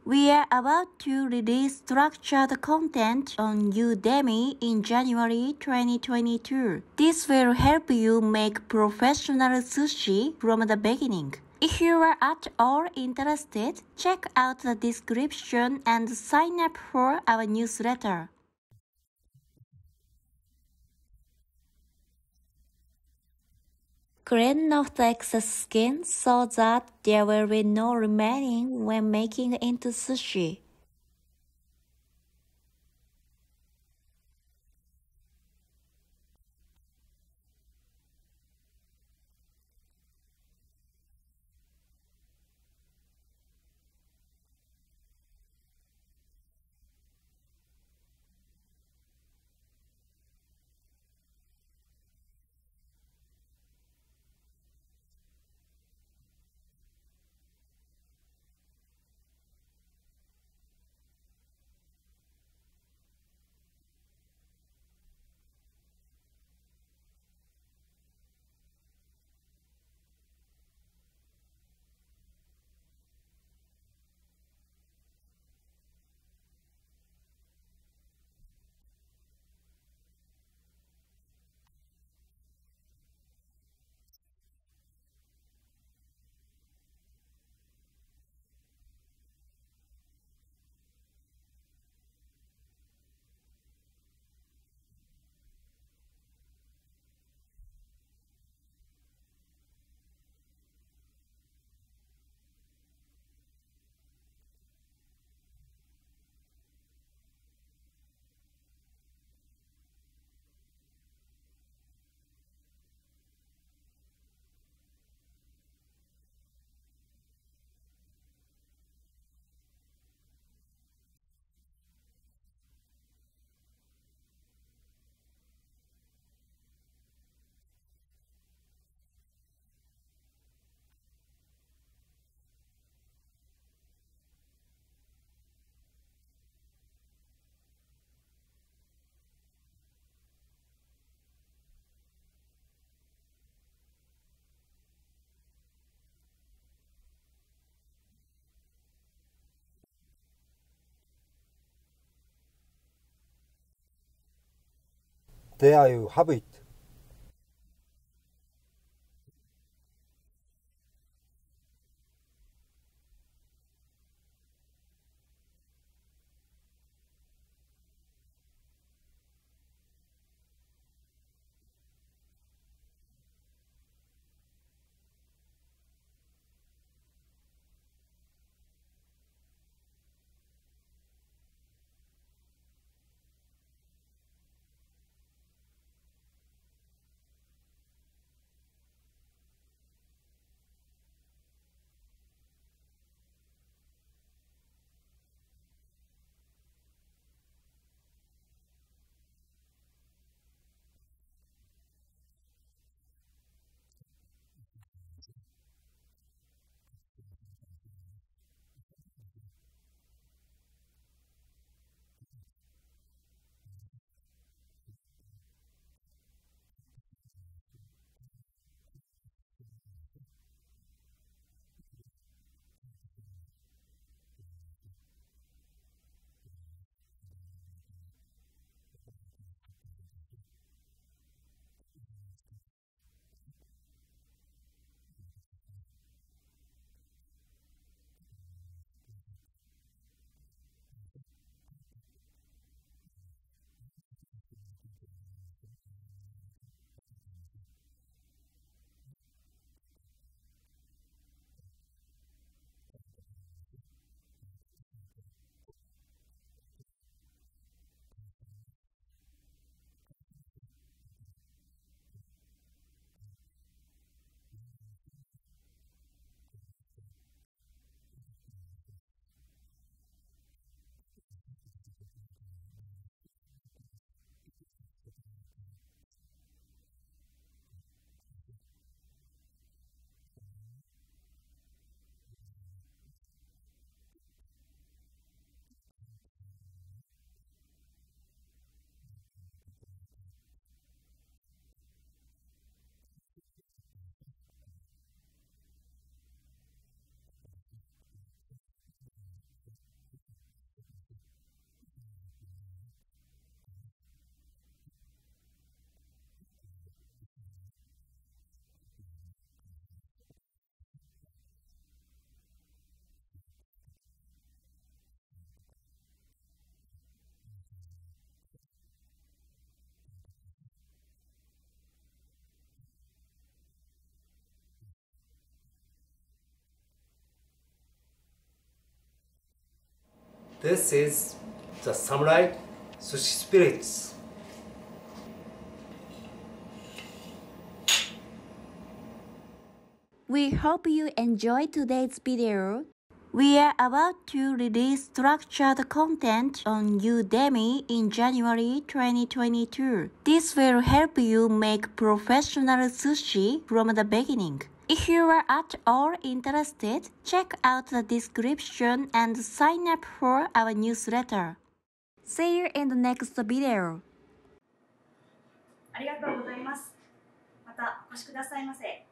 We are about to release structured content on Udemy in January 2022. This will help you make professional sushi from the beginning. If you are at all interested, check out the description and sign up for our newsletter. Clean off the excess skin so that there will be no remaining when making into sushi. There you have it. This is the samurai sushi spirits. We hope you enjoyed today's video. We are about to release structured content on Udemy in January 2022. This will help you make professional sushi from the beginning. If you are at all interested, check out the description and sign up for our newsletter. See you in the next video. ありがとうございます。またお越しくださいませ。